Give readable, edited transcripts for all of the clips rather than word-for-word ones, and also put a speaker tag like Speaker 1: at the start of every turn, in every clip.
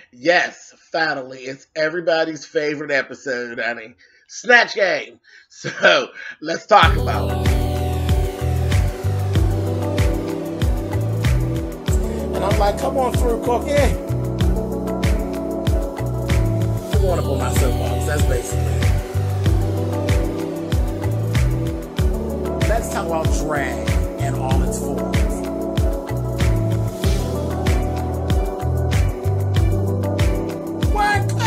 Speaker 1: Yes, finally, it's everybody's favorite episode, honey. Snatch Game. So let's talk about it. And I'm like, come on through, Cookie. I want to put my soapbox. That's basically it. Let's talk about drag and all its forms. What,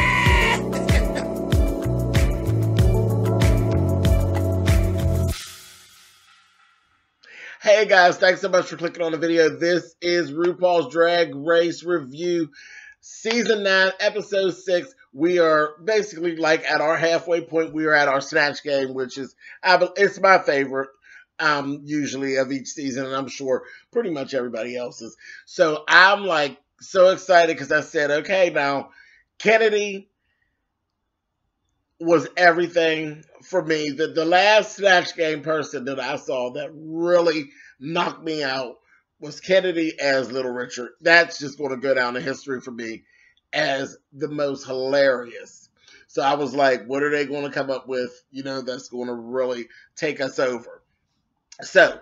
Speaker 1: Hey guys, thanks so much for clicking on the video. This is RuPaul's Drag Race Review, Season 9, Episode 6. We are basically like at our halfway point. We are at our Snatch Game, which is, it's my favorite, usually of each season, and I'm sure pretty much everybody else's. So I'm like so excited because I said, okay, now Kennedy was everything for me. The last Snatch Game person that I saw that really knocked me out was Kennedy as Little Richard. That's just going to go down in history for me as the most hilarious. So I was like, what are they going to come up with, that's going to really take us over? So,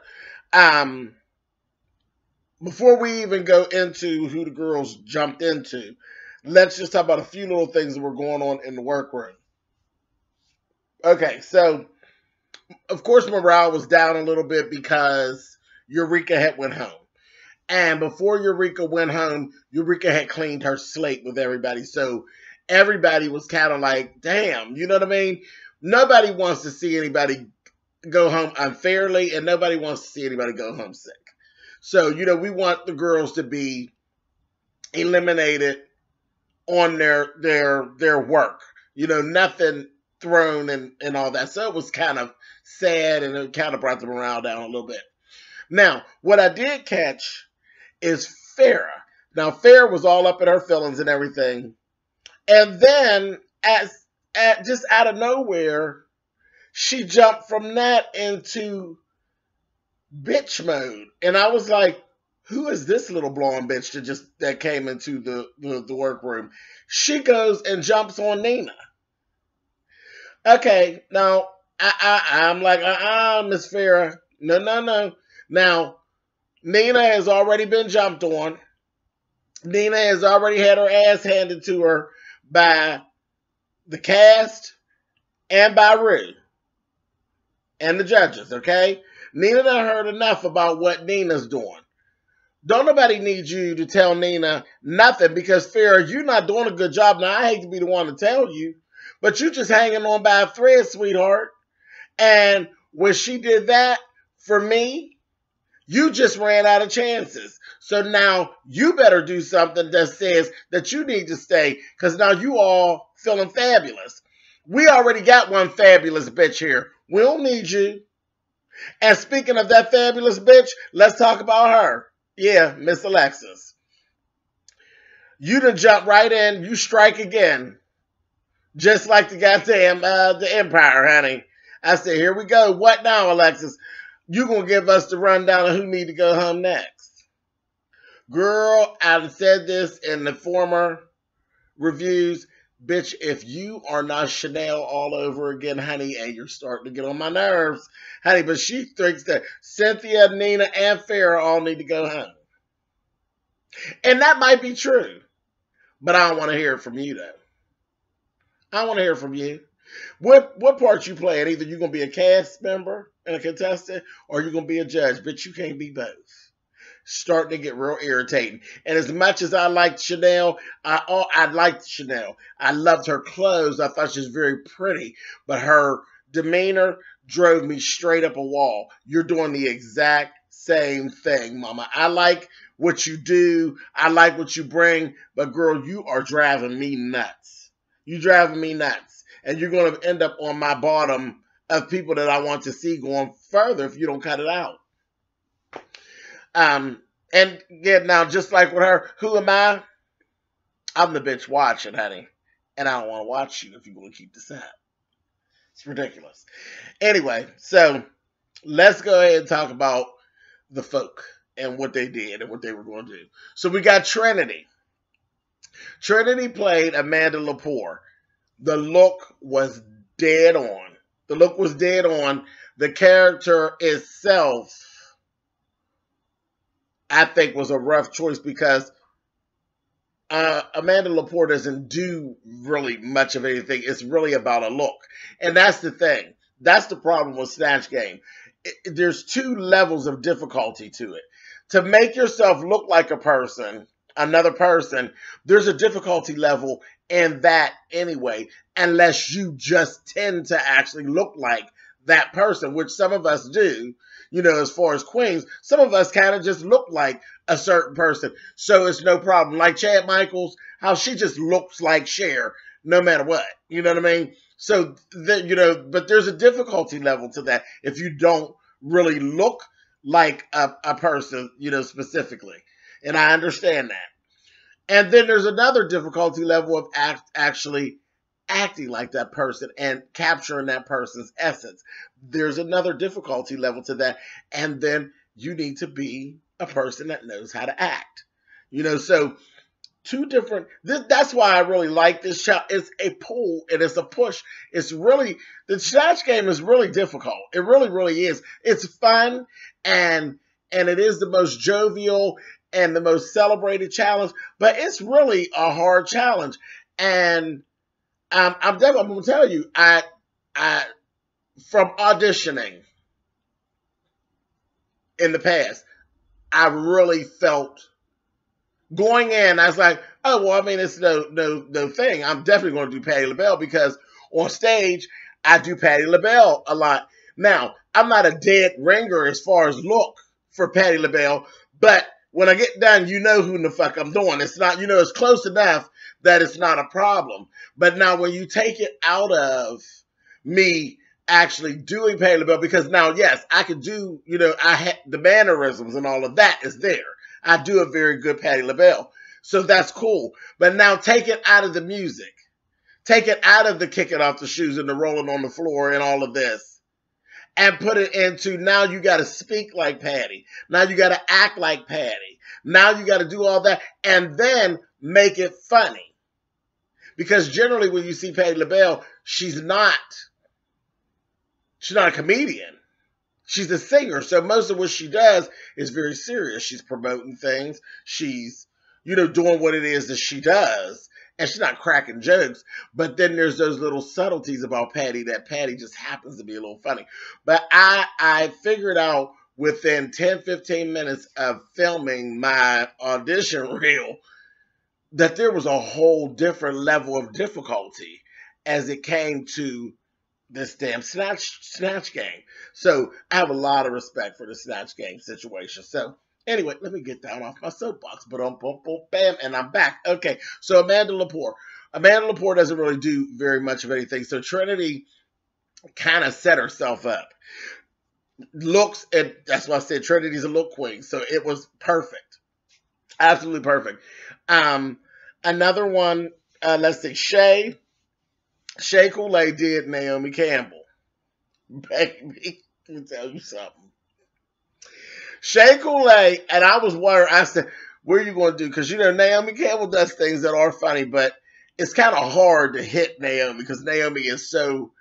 Speaker 1: before we even go into who the girls jumped into, let's just talk about a few little things that were going on in the workroom. Okay, so, of course, morale was down a little bit because Eureka had went home. And before Eureka went home, Eureka had cleaned her slate with everybody. So everybody was kind of like, damn, you know what I mean? Nobody wants to see anybody go home unfairly, and nobody wants to see anybody go home sick. So, we want the girls to be eliminated on their work. Nothing thrown and all that. So it was kind of sad, and it kind of brought the morale down a little bit. Now, what I did catch is Farrah. Now, Farrah was all up in her feelings and everything. And then, just out of nowhere, she jumped from that into bitch mode. And I was like, who is this little blonde bitch that came into the workroom? She goes and jumps on Nina. Okay, now, I'm like, Miss Farrah. No. Now, Nina has already been jumped on. Nina has already had her ass handed to her by the cast and by Rue and the judges, okay? Nina done heard enough about what Nina's doing. Don't nobody need you to tell Nina nothing because, Farrah, you're not doing a good job. Now, I hate to be the one to tell you, but you just hanging on by a thread, sweetheart. And when she did that for me, you just ran out of chances. So now you better do something that says that you need to stay because now you all feeling fabulous. We already got one fabulous bitch here. We don't need you. And speaking of that fabulous bitch, let's talk about her. Yeah, Miss Alexis. You done jump right in. You strike again. Just like the goddamn the Empire, honey. I said, here we go. What now, Alexis? You gonna give us the rundown of who need to go home next. Girl, I've said this in the former reviews. Bitch, if you are not Chanel all over again, honey, and you're starting to get on my nerves, honey, but she thinks that Cynthia, Nina, and Farrah all need to go home. And that might be true, but I don't want to hear it from you, though. I want to hear from you. What part you playing? Either you're going to be a cast member and a contestant, or you're going to be a judge. But you can't be both. Starting to get real irritating. And as much as I liked Chanel, I liked Chanel. I loved her clothes. I thought she was very pretty. But her demeanor drove me straight up a wall. You're doing the exact same thing, mama. I like what you do. I like what you bring. But girl, you are driving me nuts. You're driving me nuts. And you're going to end up on my bottom of people that I want to see going further if you don't cut it out. And again, now, just like with her, who am I? I'm the bitch watching, honey. And I don't want to watch you if you're going to keep this up. It's ridiculous. Anyway, so let's go ahead and talk about the folk and what they did and what they were going to do. So we got Trinity. Trinity played Amanda Lepore. The look was dead on. The look was dead on. The character itself, I think, was a rough choice because Amanda Lepore doesn't do really much of anything. It's really about a look. And that's the thing. That's the problem with Snatch Game. There's two levels of difficulty to it. To make yourself look like a person, another person, there's a difficulty level in that anyway, unless you just tend to actually look like that person, which some of us do. You know, as far as queens, some of us kind of just look like a certain person. So it's no problem. Like Chad Michaels, how she just looks like Cher no matter what. You know what I mean? So, but there's a difficulty level to that if you don't really look like a person, specifically. And I understand that. And then there's another difficulty level of actually acting like that person and capturing that person's essence. There's another difficulty level to that. And then you need to be a person that knows how to act. So two different, that's why I really like this show. It's a pull and it's a push. It's really, the Snatch Game is really difficult. It really, really is. It's fun and it is the most jovial and the most celebrated challenge, but it's really a hard challenge. And I'm going to tell you, I from auditioning in the past, I really felt going in, I was like, oh, well, I mean, it's no thing. I'm definitely going to do Patti LaBelle because on stage, I do Patti LaBelle a lot. Now, I'm not a dead ringer as far as look for Patti LaBelle, but when I get done, you know who the fuck I'm doing. It's not, it's close enough that it's not a problem. But now when you take it out of me actually doing Patti LaBelle, because now, yes, I could do, the mannerisms and all of that is there. I do a very good Patti LaBelle. So that's cool. But now take it out of the music. Take it out of the kicking off the shoes and the rolling on the floor and all of this. And put it into, now you got to speak like Patti. Now you got to act like Patti. Now you got to do all that. And then make it funny. Because generally when you see Patti LaBelle, she's not a comedian. She's a singer. So most of what she does is very serious. She's promoting things. She's, doing what it is that she does. And she's not cracking jokes. But then there's those little subtleties about Patti that Patti just happens to be a little funny. But I figured out within 10, 15 minutes of filming my audition reel that there was a whole different level of difficulty as it came to this damn Snatch Game. So I have a lot of respect for the Snatch Game situation. So anyway, let me get down off my soapbox. Boom, bam, and I'm back. Okay, so Amanda Lepore. Amanda Lepore doesn't really do very much of anything. So Trinity kind of set herself up. Looks, and that's why I said Trinity's a look queen. So it was perfect. Absolutely perfect. Another one, let's see, Shea Coulee did Naomi Campbell. Baby, let me tell you something. Shea Coulee, and I was worried, I said, what are you going to do? Because, Naomi Campbell does things that are funny, but it's kind of hard to hit Naomi because Naomi is so,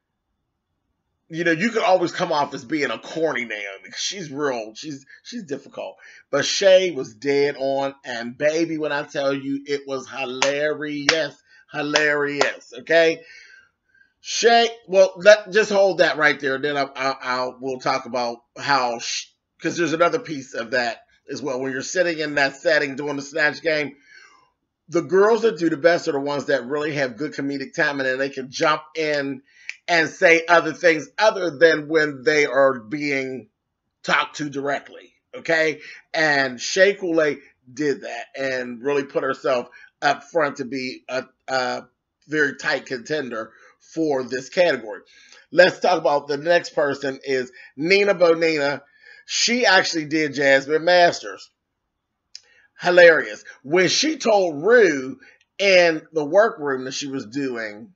Speaker 1: you could always come off as being a corny Naomi. She's real. She's difficult. But Shea was dead on, and baby, when I tell you, it was hilarious. Hilarious, okay? Shea, well, just hold that right there. Then we'll talk about how, because there's another piece of that as well. When you're sitting in that setting doing the Snatch Game, the girls that do the best are the ones that really have good comedic timing and they can jump in and say other things other than when they are being talked to directly, okay? And Shea Coulee did that and really put herself up front to be a very tight contender for this category. Let's talk about the next person is Nina Bonina. She actually did Jasmine Masters. Hilarious. When she told Rue in the workroom that she was doing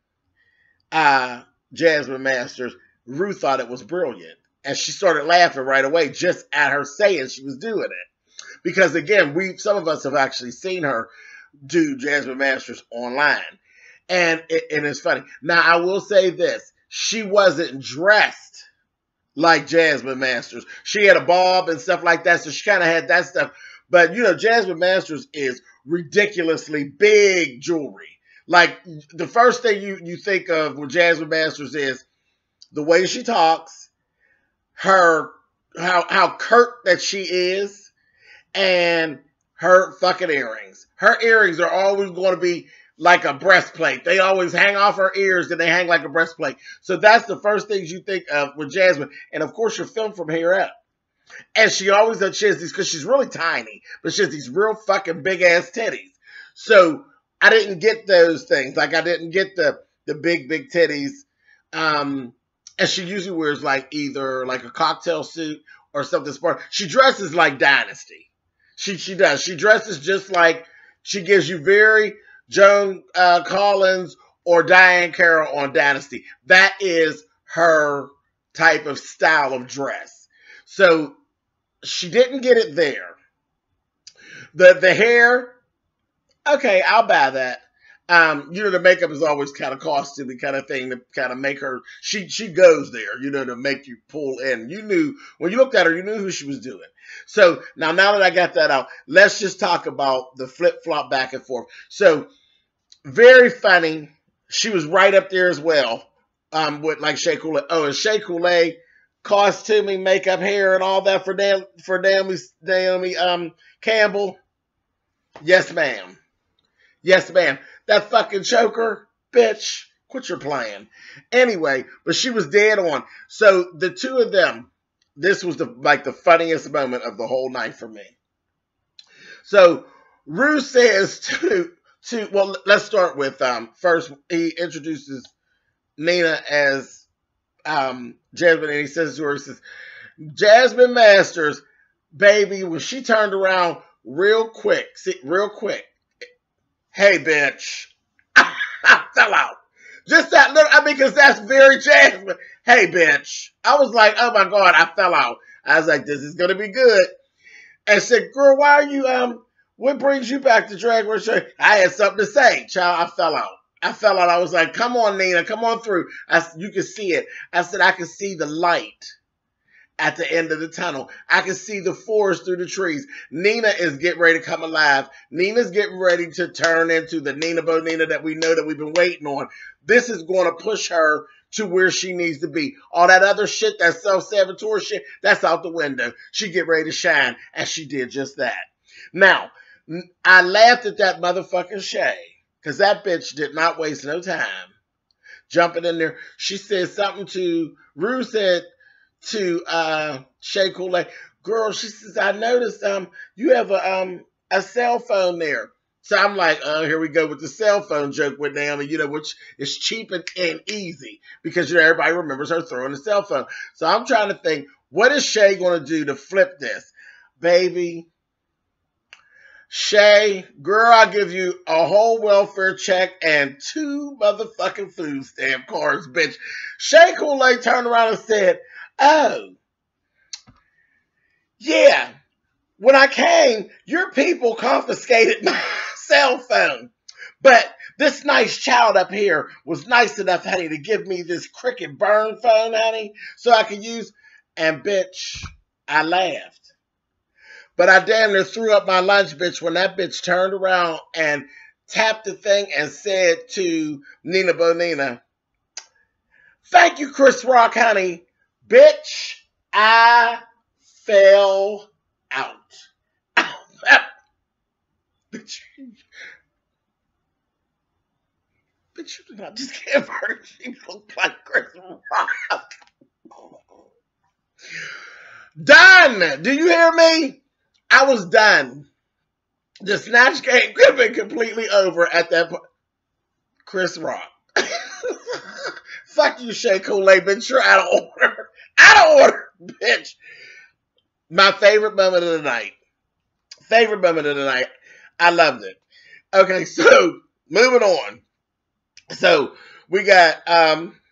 Speaker 1: Jasmine Masters, Rue thought it was brilliant. And she started laughing right away just at her saying she was doing it. Because again, some of us have actually seen her do Jasmine Masters online. And it's funny. Now, I will say this. She wasn't dressed like Jasmine Masters. She had a bob and stuff like that, so she kind of had that stuff. But, you know, Jasmine Masters is ridiculously big jewelry. Like, the first thing you think of with Jasmine Masters is the way she talks, her how curt that she is, and her fucking earrings. Her earrings are always going to be like a breastplate. They always hang off her ears and they hang like a breastplate. So that's the first things you think of with Jasmine. And of course, you're filmed from here up. And she always does, she has these, because she's really tiny, but she has these real fucking big ass titties. So I didn't get those things. Like I didn't get the big titties. And she usually wears like either like a cocktail suit or something smart. She dresses like Dynasty. She does. She dresses just like, she gives you very Joan Collins or Diane Carroll on Dynasty. That is her type of style of dress. So she didn't get it there. The hair, okay, I'll buy that. You know, the makeup is always kind of costumey kind of thing to kind of make her, she goes there, you know, to make you pull in. You knew, when you looked at her, you knew who she was doing. So now that I got that out, let's just talk about the flip-flop back and forth. So very funny. She was right up there as well with like Shea Coulee. Oh, and Shea Coulee, costuming, makeup, hair, and all that for Naomi Campbell. Yes, ma'am. Yes, ma'am. That fucking choker, bitch, quit your playing. Anyway, but she was dead on. So the two of them, this was the funniest moment of the whole night for me. So Rue says well, let's start with first he introduces Nina as Jasmine, and he says to her, he says, Jasmine Masters, baby, when she turned around real quick, hey, bitch. I fell out. Just that little, I mean, because that's very Jasmine. Hey, bitch. I was like, oh my God, I fell out. I was like, this is going to be good. And said, girl, why are you, what brings you back to Drag Race? I had something to say. Child, I fell out. I was like, come on, Nina, come on through. You can see it. I said, I can see the light at the end of the tunnel. I can see the forest through the trees. Nina is getting ready to come alive. Nina's getting ready to turn into the Nina Bonina that we know that we've been waiting on. This is going to push her to where she needs to be. All that other shit, that self-saboteur shit, that's out the window. She get ready to shine, and she did just that. Now, I laughed at that motherfucking Shea, because that bitch did not waste no time jumping in there. She said something to, Rue said to Shea Coulee, girl, she says, I noticed you have a cell phone there. So I'm like, oh, here we go with the cell phone joke with Naomi, you know, which is cheap and easy because, you know, everybody remembers her throwing the cell phone. So I'm trying to think, what is Shea going to do to flip this? Baby, Shea, girl, I'll give you a whole welfare check and 2 motherfucking food stamp cards, bitch. Shea Coulee turned around and said, oh, yeah, when I came, your people confiscated my cell phone. But this nice child up here was nice enough, honey, to give me this Cricket burn phone, honey, so I could use. And, bitch, I laughed. But I damn near threw up my lunch, bitch, when that bitch turned around and tapped the thing and said to Nina Bonina, thank you, Chris Rock, honey. Bitch, I fell out. Bitch, you did not just give her. She looked like Chris Rock. Done. Do you hear me? I was done. The snatch game could have been completely over at that point. Chris Rock. Fuck you, Shea Coulee, bitch. You're out of order. Out of order, bitch. My favorite moment of the night. Favorite moment of the night. I loved it. Okay, so moving on. So we got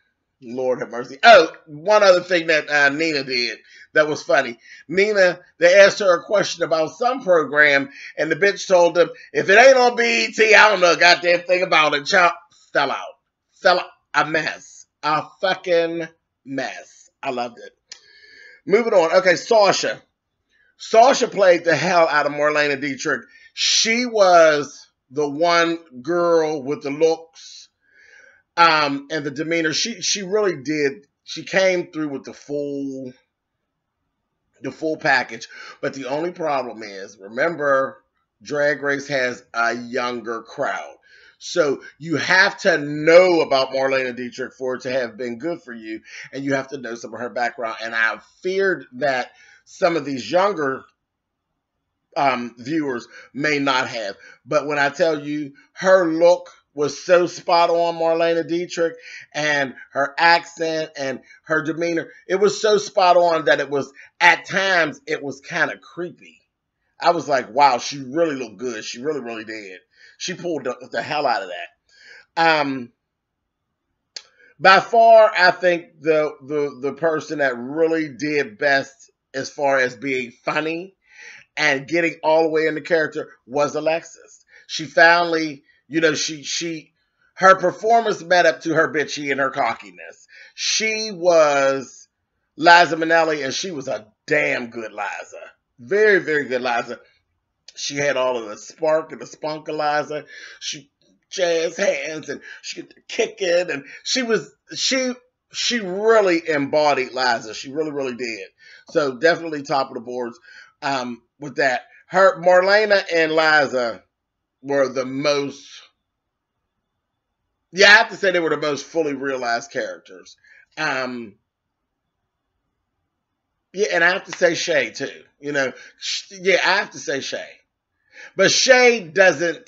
Speaker 1: Lord have mercy. Oh, one other thing that Nina did that was funny. Nina, they asked her a question about some program, and the bitch told them, if it ain't on BET, I don't know a goddamn thing about it. Child, fell out. Fell out. A mess. A fucking mess. I loved it. Moving on. Okay, Sasha. Sasha played the hell out of Marlena Dietrich. She was the one girl with the looks and the demeanor. She really did. She came through with the full package. But the only problem is, remember, Drag Race has a younger crowd. So you have to know about Marlena Dietrich for it to have been good for you, and you have to know some of her background. And I feared that some of these younger viewers may not have. But when I tell you, her look was so spot on, Marlena Dietrich, and her accent and her demeanor, it was so spot on that it was, at times, it was kind of creepy. I was like, wow, she really looked good. She really, really did. She pulled the hell out of that. By far, I think the person that really did best as far as being funny and getting all the way into character was Alexis. She finally, her performance met up to her bitchy and her cockiness. She was Liza Minnelli, and she was a damn good Liza. Very, very good Liza. She had all of the spark and the spunk of Liza. She jazz hands and she could kick it, and she really embodied Liza. She really, really did. So definitely top of the boards with that. Her Marlena and Liza were the most, I have to say they were the most fully realized characters. And I have to say Shay too. I have to say Shay. But Shay doesn't,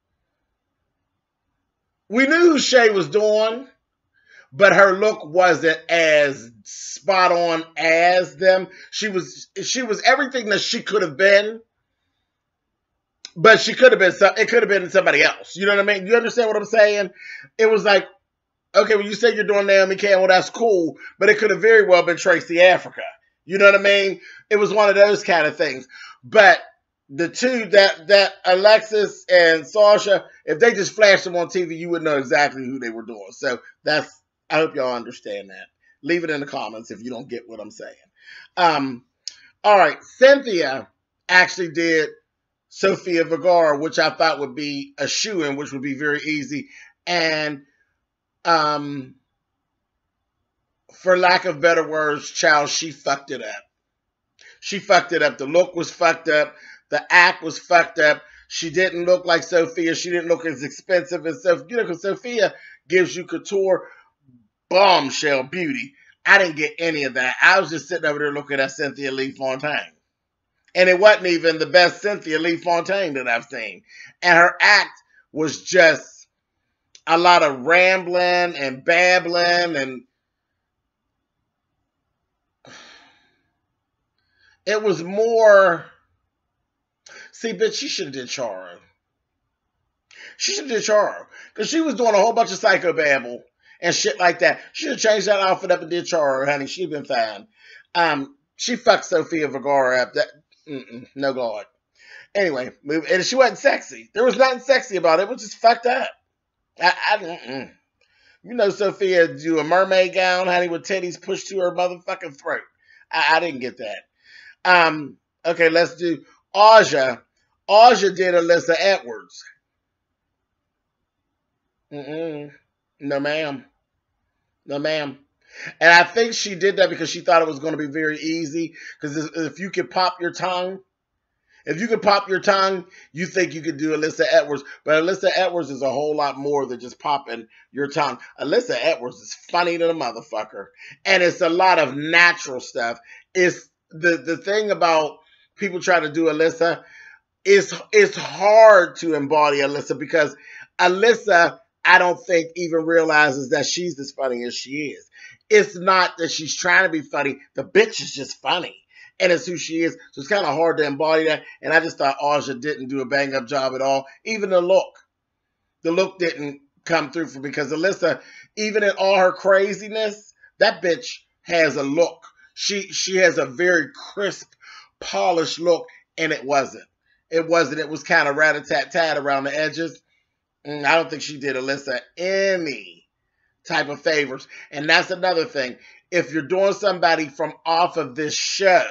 Speaker 1: we knew who Shay was doing, but her look wasn't as spot on as them. She was everything that she could have been, but it could have been somebody else. You know what I mean? You understand what I'm saying? It was like, okay, when you say you're doing Naomi Campbell, that's cool, but it could have very well been Tracy Africa. You know what I mean? It was one of those kind of things. But the two, that Alexis and Sasha, if they just flashed them on TV, you would know exactly who they were doing. So I hope y'all understand that. Leave it in the comments if you don't get what I'm saying. All right, Cynthia actually did Sofia Vergara, which I thought would be a shoo-in, which would be very easy. And for lack of better words, child, she fucked it up. She fucked it up. The look was fucked up. The act was fucked up. She didn't look like Sofia. She didn't look as expensive as Sofia. Because Sofia gives you couture bombshell beauty. I didn't get any of that. I was just sitting over there looking at Cynthia Lee Fontaine. And it wasn't even the best Cynthia Lee Fontaine that I've seen. And her act was just a lot of rambling and babbling, and it was more, see, bitch, she should have did Charo. She should have did Charo. Because she was doing a whole bunch of psychobabble and shit like that. She should have changed that outfit up and did Charo, honey. She'd been fine. She fucked Sofia Vergara up. No God. Anyway, and she wasn't sexy. There was nothing sexy about it. It was just fucked up. You know, Sofia do a mermaid gown, honey, with titties pushed to her motherfucking throat. I didn't get that. Okay, let's do Aja. Aja did Alyssa Edwards. No, ma'am. No, ma'am. And I think she did that because she thought it was going to be very easy. Because if you could pop your tongue, you think you could do Alyssa Edwards. But Alyssa Edwards is a whole lot more than just popping your tongue. Alyssa Edwards is funny to the motherfucker. And it's a lot of natural stuff. It's the thing about people trying to do Alyssa, it's hard to embody Alyssa because Alyssa, I don't think, even realizes that she's as funny as she is. It's not that she's trying to be funny. The bitch is just funny. And it's who she is. So it's kind of hard to embody that. And I just thought Aja didn't do a bang-up job at all. Even the look. The look didn't come through for me, because Alyssa, even in all her craziness, that bitch has a look. She has a very crisp, polished look, and it wasn't. It wasn't. It was kind of rat-a-tat-tat around the edges. I don't think she did Alyssa any type of favors. And that's another thing. If you're doing somebody from off of this show,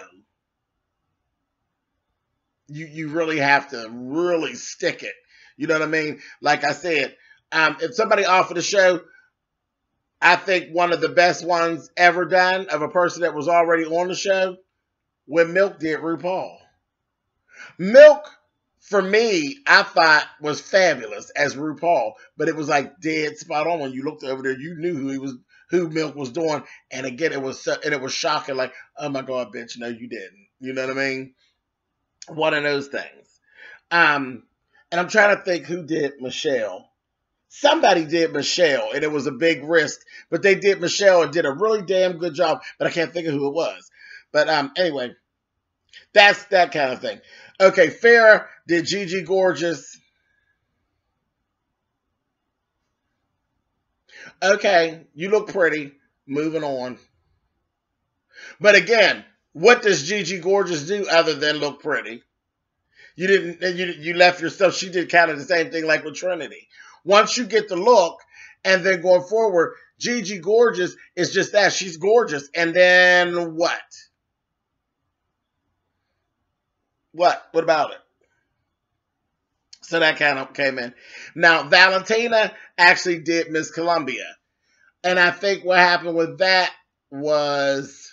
Speaker 1: you really have to really stick it. You know what I mean? Like I said, if somebody off of the show, I think one of the best ones ever done of a person that was already on the show, when Milk did RuPaul. Milk, for me, I thought was fabulous as RuPaul, but it was like dead spot on. When you looked over there, you knew who Milk was doing, and again, it was shocking. Like, oh my God, bitch, no, you didn't. You know what I mean? One of those things. And I'm trying to think who did Michelle. Somebody did Michelle, and it was a big risk, but they did Michelle and did a really damn good job, but I can't think of who it was. But anyway, that's that kind of thing. Okay, Farrah did Gigi Gorgeous. Okay, you look pretty. Moving on. But again, what does Gigi Gorgeous do other than look pretty? You left yourself. She did kind of the same thing like with Trinity. Once you get the look, and then going forward, Gigi Gorgeous is just that. She's gorgeous. And then what? What about it? So that kind of came in. Now, Valentina actually did Miss Columbia. And I think what happened with that was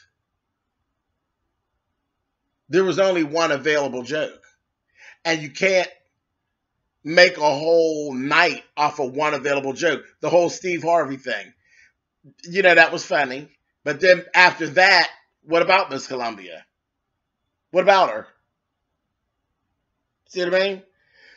Speaker 1: there was only one available joke. And you can't make a whole night off of one available joke. The whole Steve Harvey thing. You know, that was funny. But then after that, what about Miss Columbia? What about her? See what I mean?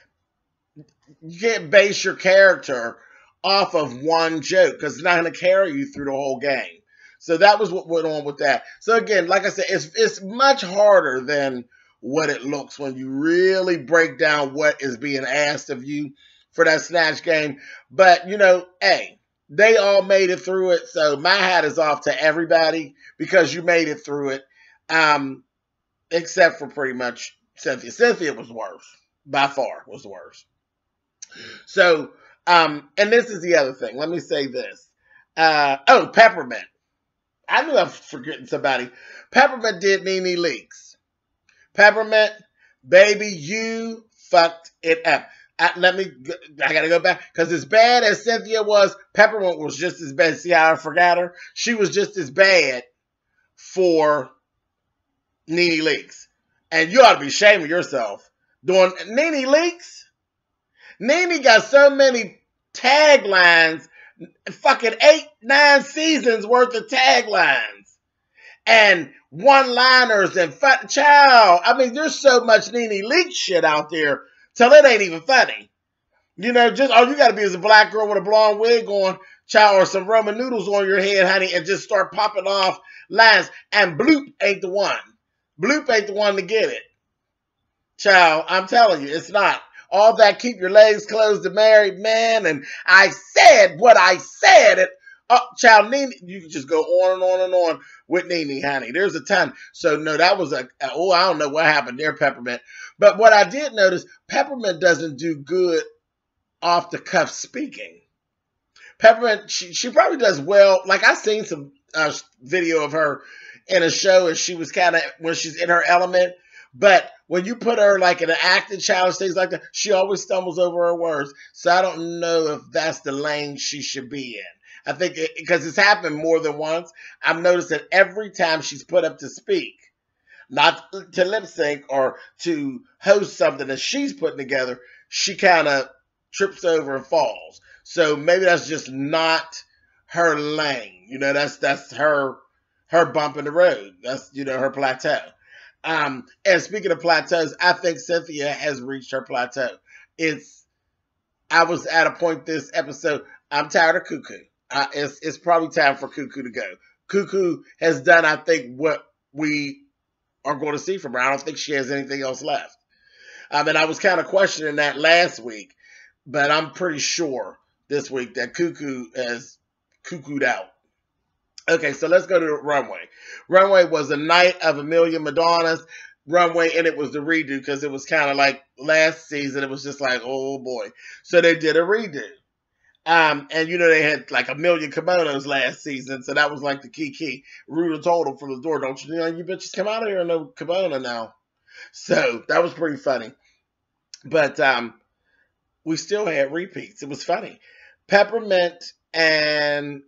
Speaker 1: You can't base your character off of one joke because it's not going to carry you through the whole game. So that was what went on with that. So again, like I said, it's much harder than what it looks when you really break down what is being asked of you for that Snatch game. But, you know, hey, they all made it through it. So my hat is off to everybody because you made it through it. Except for pretty much Cynthia. Cynthia was worse. By far was the worst. So, and this is the other thing. Let me say this. Peppermint. I knew I was forgetting somebody. Peppermint did Nene Leakes. Peppermint, baby, you fucked it up. I got to go back. Because as bad as Cynthia was, Peppermint was just as bad. See how I forgot her? She was just as bad for Nene Leakes. And you ought to be ashamed of yourself doing Nene Leakes. Nene got so many taglines, fucking 8-9 seasons worth of taglines. And one-liners and child. I mean, there's so much Nene Leakes shit out there till it ain't even funny. You know, just all you got to be is a black girl with a blonde wig on, child, or some Roman noodles on your head, honey, and just start popping off lines. And Bloop ain't the one. Bloop ain't the one to get it. Child, I'm telling you, it's not. All that keep your legs closed to married man, and I said what I said. Child, Nene, you can just go on and on and on with Nene, honey. There's a ton. So, no, that was I don't know what happened there, Peppermint. But what I did notice, Peppermint doesn't do good off-the-cuff speaking. Peppermint, she probably does well. Like, I seen some video of her in a show, and she was kind of, when she's in her element. But when you put her like in an acting challenge, things like that, she always stumbles over her words. So I don't know if that's the lane she should be in. I think because it's happened more than once. I've noticed that every time she's put up to speak, not to lip sync or to host something that she's putting together, she kind of trips over and falls. So maybe that's just not her lane. You know, that's her bump in the road. That's, you know, her plateau. And speaking of plateaus, I think Cynthia has reached her plateau. I was at a point this episode, I'm tired of Cuckoo. It's probably time for Cuckoo to go. Cuckoo has done, I think, what we are going to see from her. I don't think she has anything else left. And I was kind of questioning that last week, but I'm pretty sure this week that Cuckoo has cuckooed out. Okay, so let's go to the Runway. Runway was a night of a million Madonnas. Runway, and it was the redo because it was kind of like last season. It was just like, oh boy. So they did a redo. And they had like a million kimonos last season, so that was like the key. Ruta told them from the door, don't you bitches come out of here in no kimono now. So that was pretty funny. But we still had repeats. It was funny. Peppermint and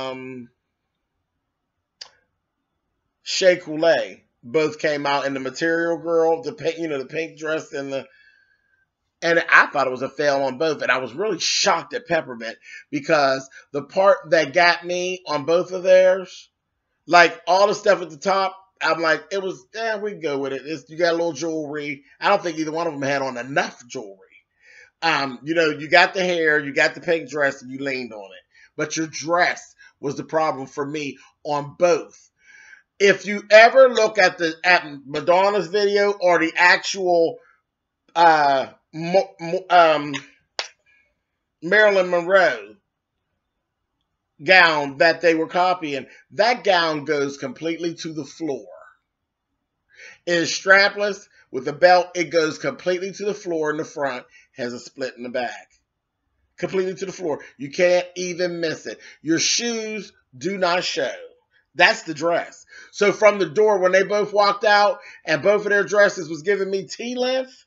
Speaker 1: Shea Coulee both came out in the Material Girl, the pink dress and I thought it was a fail on both. And I was really shocked at Peppermint because the part that got me on both of theirs, like all the stuff at the top, I'm like, it was, we can go with it. You got a little jewelry. I don't think either one of them had on enough jewelry. You got the hair, you got the pink dress, and you leaned on it. But your dress was the problem for me on both. If you ever look at Madonna's video or the actual Marilyn Monroe gown that they were copying, that gown goes completely to the floor. It is strapless with a belt. It goes completely to the floor in the front, has a split in the back. Completely to the floor. You can't even miss it. Your shoes do not show. That's the dress. So from the door, when they both walked out and both of their dresses was giving me T-length,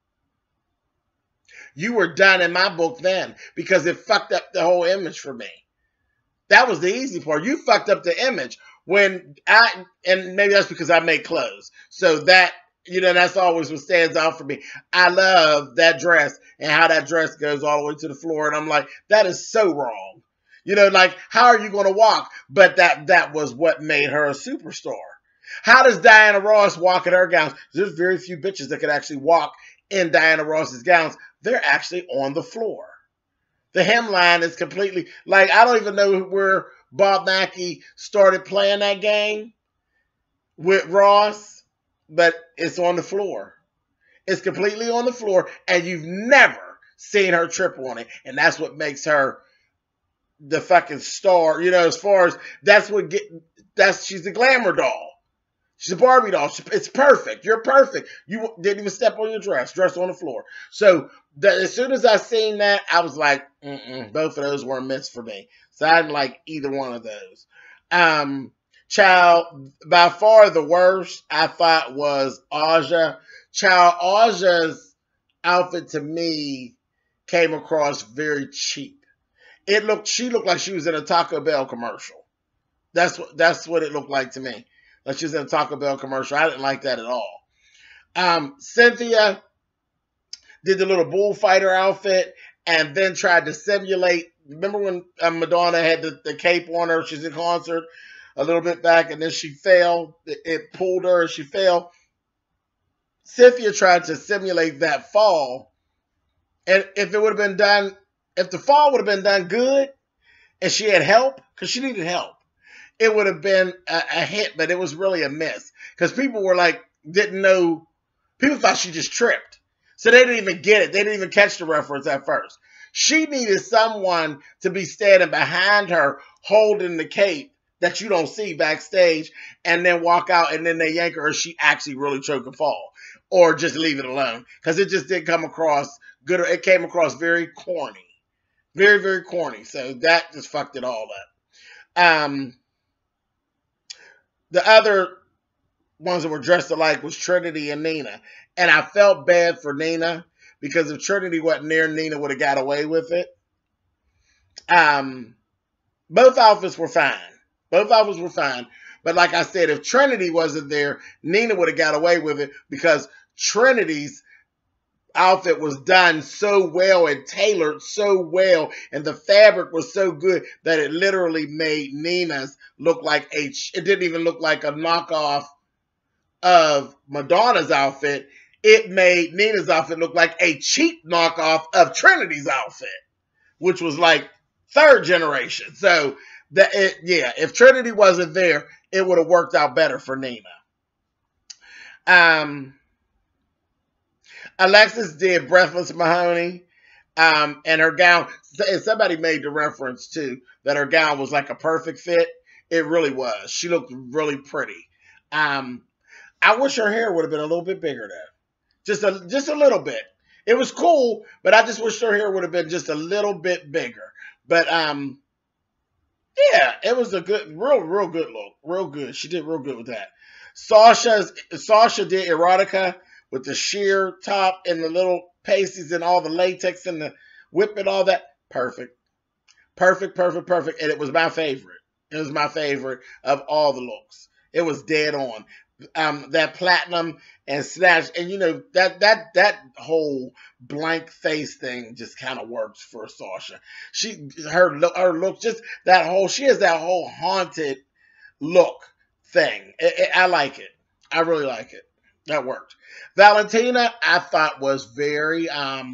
Speaker 1: you were done in my book then because it fucked up the whole image for me. That was the easy part. You fucked up the image and maybe that's because I make clothes. So that, that's always what stands out for me. I love that dress and how that dress goes all the way to the floor. And I'm like, that is so wrong. Like, how are you going to walk? But that was what made her a superstar. How does Diana Ross walk in her gowns? There's very few bitches that could actually walk in Diana Ross's gowns. They're actually on the floor. The hemline is completely, like, I don't even know where Bob Mackie started playing that game with Ross, but it's on the floor. It's completely on the floor, and you've never seen her trip on it. And that's what makes her the fucking star, as far as she's the glamour doll. She's a Barbie doll. It's perfect. You're perfect. You didn't even step on your dress on the floor. So as soon as I seen that, I was like, both of those weren't missed for me. So I didn't like either one of those. Child, by far the worst I thought was Aja. Child, Aja's outfit to me came across very cheap. She looked like she was in a Taco Bell commercial. That's what it looked like to me. Like she was in a Taco Bell commercial. I didn't like that at all. Cynthia did the little bullfighter outfit and then tried to simulate. Remember when Madonna had the cape on her? She's in concert a little bit back and then she fell. It pulled her and she fell. Cynthia tried to simulate that fall. And if the fall would have been done good and she had help, because she needed help, it would have been a hit, but it was really a miss. Because people were like, didn't know. People thought she just tripped. So they didn't even get it. They didn't even catch the reference at first. She needed someone to be standing behind her holding the cape that you don't see backstage and then walk out and then they yank her or she actually really choke and fall. Or just leave it alone. Because it just didn't come across good. It came across very corny. Very, very corny. So that just fucked it all up. The other ones that were dressed alike was Trinity and Nina. And I felt bad for Nina because if Trinity wasn't there, Nina would have got away with it. Both outfits were fine. Both outfits were fine. But like I said, if Trinity wasn't there, Nina would have got away with it because Trinity's outfit was done so well and tailored so well and the fabric was so good that it literally made Nina's look like it didn't even look like a knockoff of Madonna's outfit. It made Nina's outfit look like a cheap knockoff of Trinity's outfit, which was like third generation. So if Trinity wasn't there, it would have worked out better for Nina. Alexis did Breathless Mahoney. And her gown, and somebody made the reference too that her gown was like a perfect fit. It really was. She looked really pretty. Um, I wish her hair would have been a little bit bigger though. Just a little bit. It was cool, but I just wish her hair would have been just a little bit bigger. But yeah, it was a good, real good look. Real good. She did real good with that. Sasha did erotica with the sheer top and the little pasties and all the latex and the whip and all that. Perfect. Perfect, perfect, perfect. And it was my favorite. It was my favorite of all the looks. It was dead on. That platinum and snatch, and you know that whole blank face thing just kind of works for Sasha. Her look, just that whole, she has that whole haunted look thing. I like it. I really like it. That worked. Valentina, I thought was very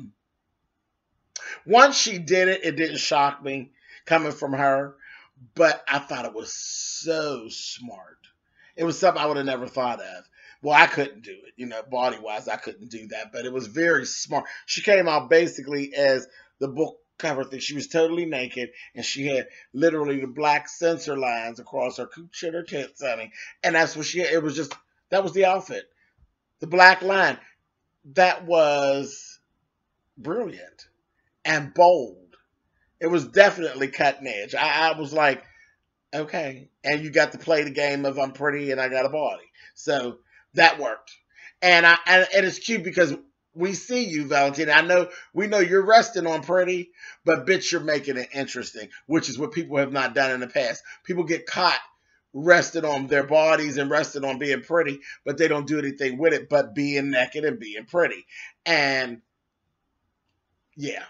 Speaker 1: once she did it, it didn't shock me coming from her, but I thought it was so smart. It was something I would have never thought of. Well, I couldn't do it, you know, body wise, I couldn't do that, but it was very smart. She came out basically as the book cover thing. She was totally naked, and she had literally the black sensor lines across her cooch and her tits, honey. And that's what she had. It was just, that was the outfit. The black line. That was brilliant and bold. It was definitely cutting edge. I was like, okay. And you got to play the game of I'm pretty and I got a body. So that worked. And it's cute because we see you, Valentina. We know you're resting on pretty, but bitch, you're making it interesting, which is what people have not done in the past. People get caught rested on their bodies and rested on being pretty, but they don't do anything with it but being naked and being pretty. And yeah,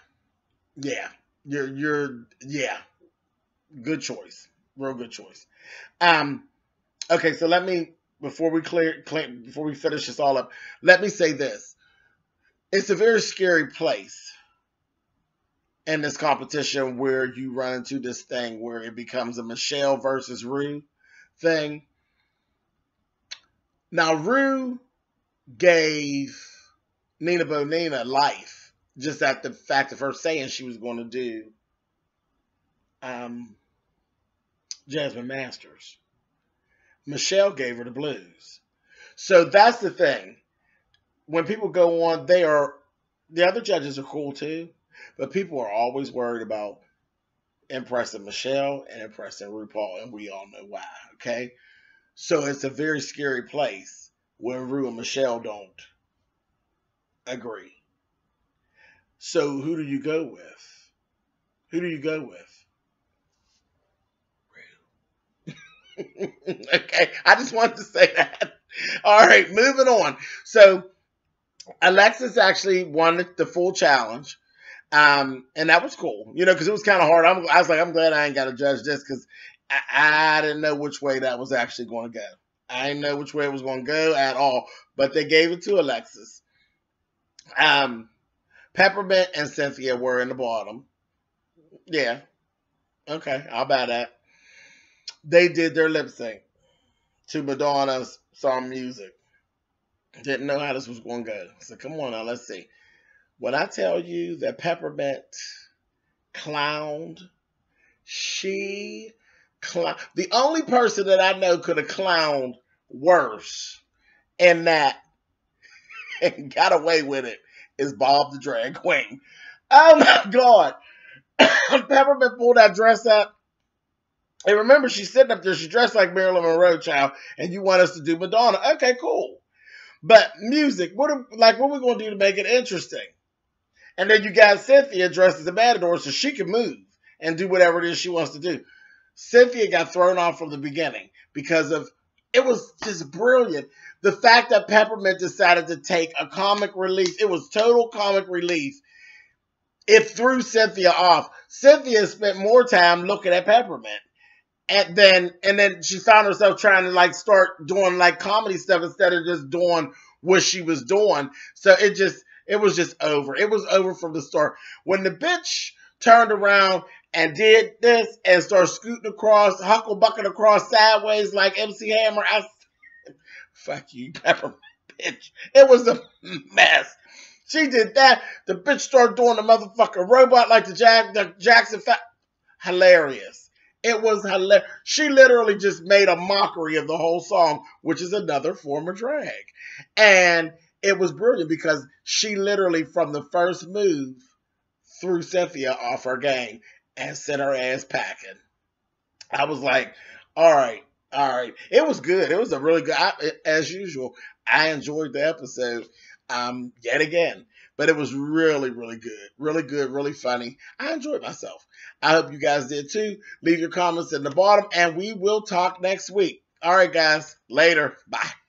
Speaker 1: yeah, good choice, real good choice. Okay, so let me, before we finish this all up, let me say this: it's a very scary place in this competition where you run into this thing where it becomes a Michelle versus Rue thing. Now, Rue gave Nina Bonina life just at the fact of her saying she was going to do Jasmine Masters. Michelle gave her the blues. So that's the thing. When people go on, the other judges are cool too, but people are always worried about impressing Michelle and impressing RuPaul, and we all know why, okay? So it's a very scary place when Ru and Michelle don't agree. So who do you go with? Who do you go with? Ru. Okay, I just wanted to say that. All right, moving on. So Alexis actually won the full challenge. And that was cool, you know, because it was kind of hard. I was like, I'm glad I ain't got to judge this because I didn't know which way that was actually going to go. I didn't know which way it was going to go at all, but they gave it to Alexis. Peppermint and Cynthia were in the bottom. Yeah, okay, I'll buy that. They did their lip sync to Madonna's song Music. Didn't know how this was going to go. So come on now, let's see. When I tell you that Peppermint clowned, the only person that I know could have clowned worse in that and got away with it is Bob the Drag Queen. Oh my God. Peppermint pulled that dress up. And remember, she's sitting up there, she's dressed like Marilyn Monroe, child, and you want us to do Madonna. Okay, cool. But music, what are we going to do to make it interesting? And then you got Cynthia dressed as a matador so she can move and do whatever it is she wants to do. Cynthia got thrown off from the beginning because it was just brilliant. The fact that Peppermint decided to take a comic relief, it was total comic relief. It threw Cynthia off. Cynthia spent more time looking at Peppermint. And then she found herself trying to start doing comedy stuff instead of just doing what she was doing. So it was just over. It was over from the start. When the bitch turned around and did this and started scooting across, hucklebucking across sideways like MC Hammer, I said, fuck you, Peppermint, bitch. It was a mess. She did that. The bitch started doing the motherfucking robot like the Jackson. Hilarious. It was hilarious. She literally just made a mockery of the whole song, which is another form of drag. And it was brilliant because she literally, from the first move, threw Cynthia off her game and sent her ass packing. I was like, all right, all right. It was good. It was a really good, as usual. I enjoyed the episode yet again. But it was really, really good, really funny. I enjoyed myself. I hope you guys did too. Leave your comments in the bottom, and we will talk next week. All right, guys. Later. Bye.